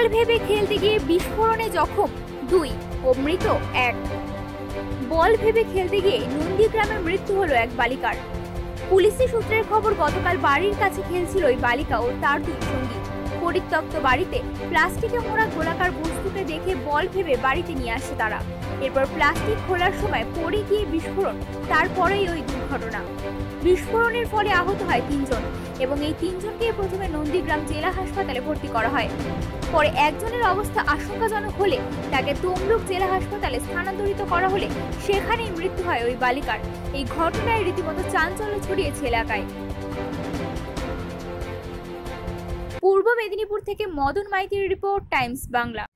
বল ভেবে খেলতে গিয়ে বিস্ফোরণে জখম 2 ও মৃত 1। বল ভেবে খেলতে গিয়ে নন্দীগ্রামে মৃত্যু হলো এক বালিকার। পুলিশি সূত্রের খবর, গতকাল বাড়ির কাছে খেলছিল ওই বালিকা ও তার 2 সঙ্গী। পরিত্যক্ত বাড়িতে প্লাস্টিকে মোড়া গোলাকার বস্তুকে দেখে বল ভেবে বাড়িতে নিয়ে আসে তারা। এরপর প্লাস্টিক খোলার সময় পড়ে গিয়ে বিস্ফোরণ, তারপরেই ওই দুর্ঘটনা। বিস্ফোরণের ফলে আহত হয় 3 জন এবং এই 3 জনকে প্রথমে নন্দীগ্রাম জেলা হাসপাতালে ভর্তি করা হয়। পরে একজনের অবস্থা আশঙ্কাজনক হলে তাকে তমলুক জেলা হাসপাতালে স্থানান্তরিত করা হলে সেখানেই মৃত্যু হয় ওই বালিকার। এই ঘটনায় রীতিমতো চাঞ্চল্য ছড়িয়েছে এলাকায়। পূর্ব মেদিনীপুর থেকে মদন মাইতির রিপোর্ট, টাইমস বাংলা।